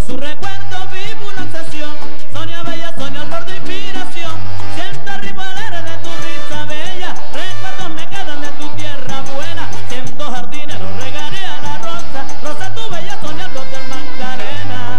su recuerdo vivo una obsesión. Sonia bella, Sonia al borde de inspiración. Siento arriba al aire de tu risa bella. Recuerdos me quedan de tu tierra buena. Siendo jardinero regaré a la rosa. Rosa tu bella, Sonia al borde del Magdalena.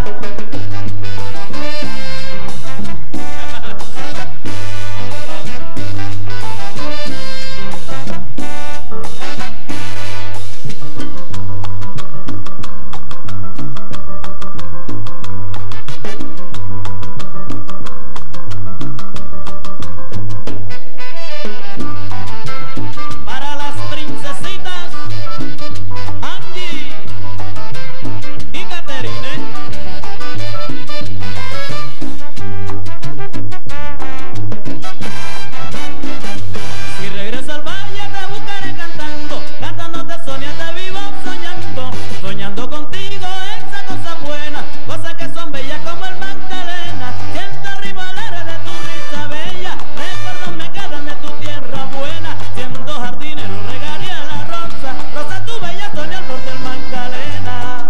Para las princesitas Angie y Caterine. Si regreso al valle te buscaré cantando, cantándote Sonia te vivo soñando, soñando contigo esa cosa buena, cosas que son bellas como el Magdalena. Siento arriba al aire de tu risa bella, recuerdos me quedan de tu tierra buena. Siendo jardinero regaría la rosa, rosa tu bella Sonia al borde del Magdalena.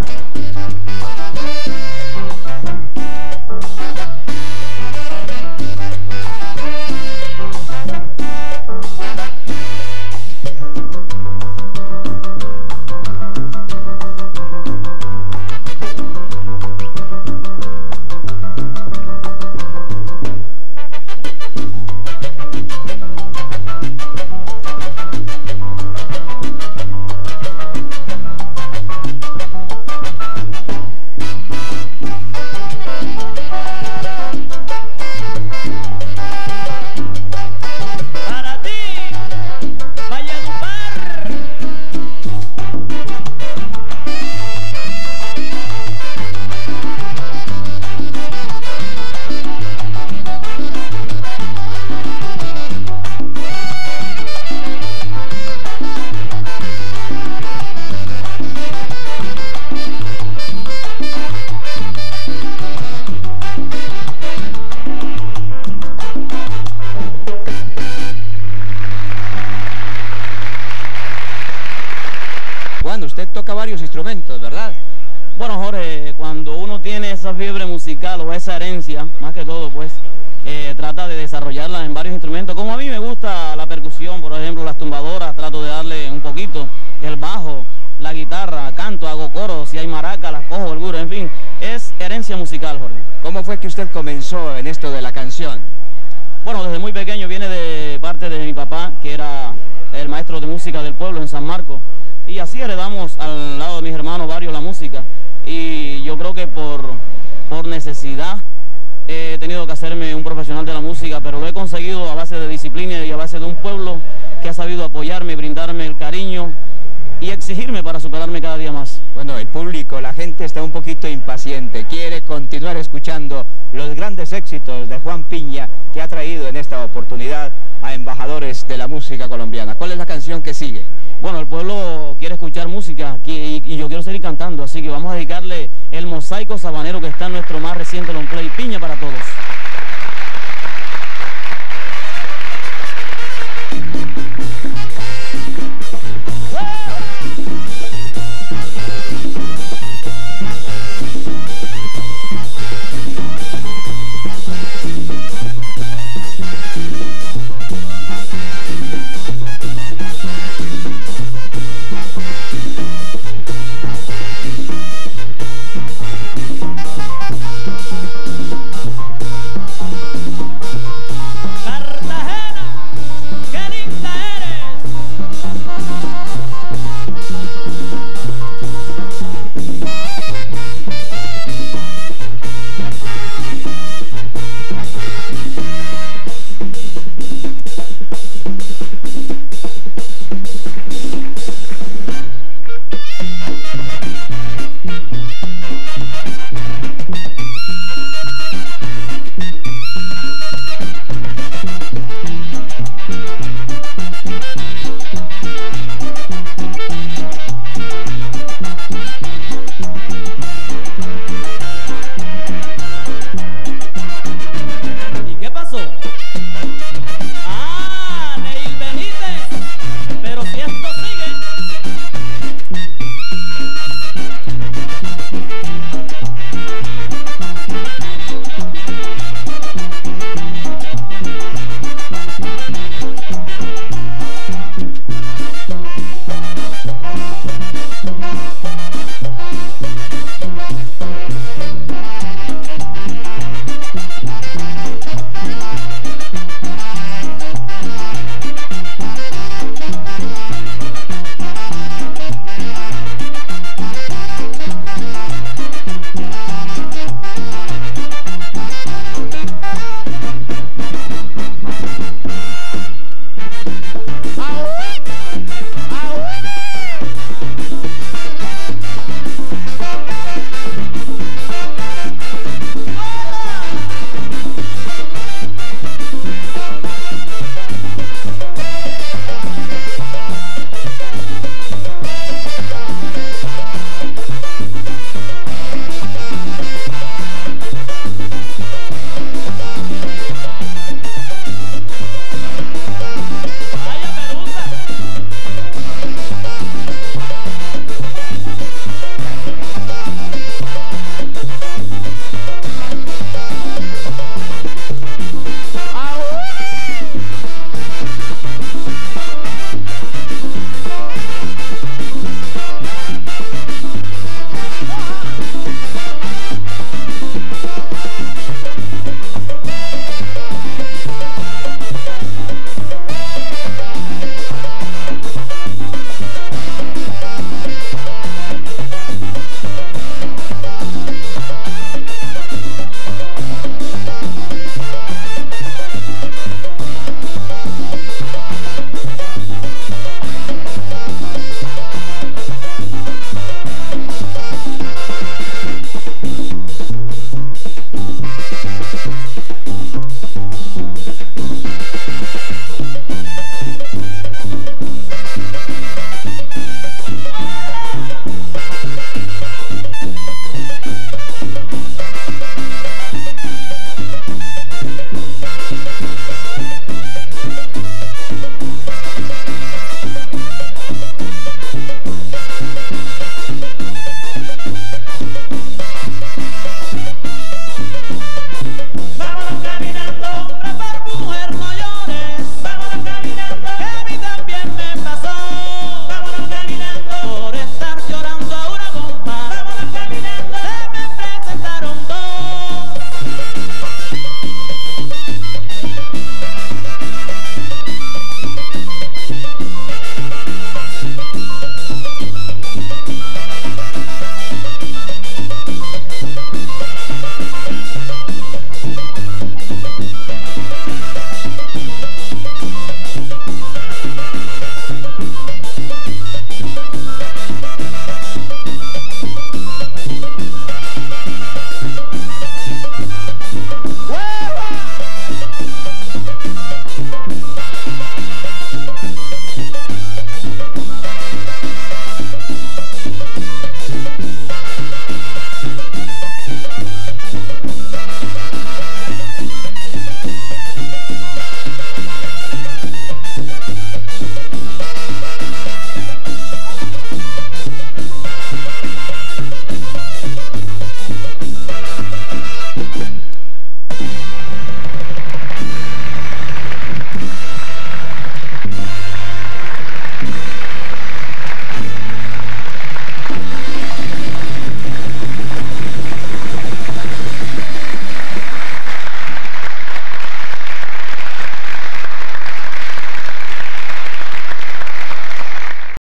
Para ti, Valledupar. Juan, usted toca varios instrumentos, ¿verdad? Bueno, Jorge, cuando uno tiene esa fiebre musical o esa herencia, más que todo, pues, trata de desarrollarla en varios instrumentos. Como a mí me gusta la percusión, por ejemplo, las tumbadoras, trato de darle un poquito, el bajo, la guitarra, canto, hago coros, si hay maracas, las cojo, el guro, en fin, es herencia musical, Jorge. ¿Cómo fue que usted comenzó en esto de la canción? Bueno, desde muy pequeño viene de parte de mi papá, que era el maestro de música del pueblo en San Marcos, y así heredamos al lado de mis hermanos varios la música, y yo creo que por necesidad he tenido que hacerme un profesional de la música, pero lo he conseguido a base de disciplina y a base de un pueblo que ha sabido apoyarme, brindarme el cariño y exigirme para superarme cada día más. Bueno, el público, la gente está un poquito impaciente, quiere continuar escuchando los grandes éxitos de Juan Piña, que ha traído en esta oportunidad a embajadores de la música colombiana. ¿Cuál es la canción que sigue? Bueno, el pueblo quiere escuchar música y yo quiero seguir cantando, así que vamos a dedicarle el mosaico sabanero que está en nuestro más reciente long play, Piña para todos.